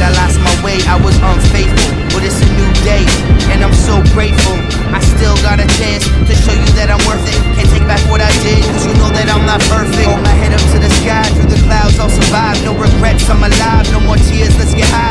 I lost my way, I was unfaithful. But it's a new day, and I'm so grateful. I still got a chance to show you that I'm worth it. Can't take back what I did, cause you know that I'm not perfect. Hold my head up to the sky, through the clouds I'll survive. No regrets, I'm alive, no more tears, let's get high.